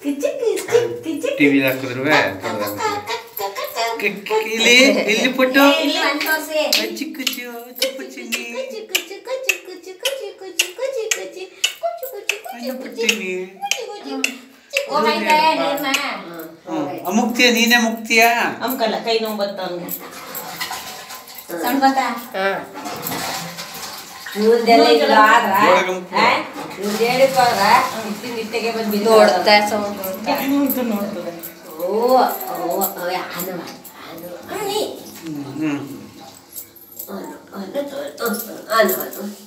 TV ಹಾಕಿದ್ರು ಇಲ್ಲಿ ಇಲ್ಲಿ ಪುಟ್ಟು ಚಿಕ್ಕ ಚಿಕ್ಕ ಚಿನ್ನಿ ಮುಕ್ತಿಯ ನೀನೇ ಮುಕ್ತಿಯ ಅಮ್ಕಲ್ಲ ಕೈ ನೋವು ಬತ್ತ ಸಣ್ಣ ಬತ್ತಾ ನೋಡ್ತಾ ಸೌಂಡ್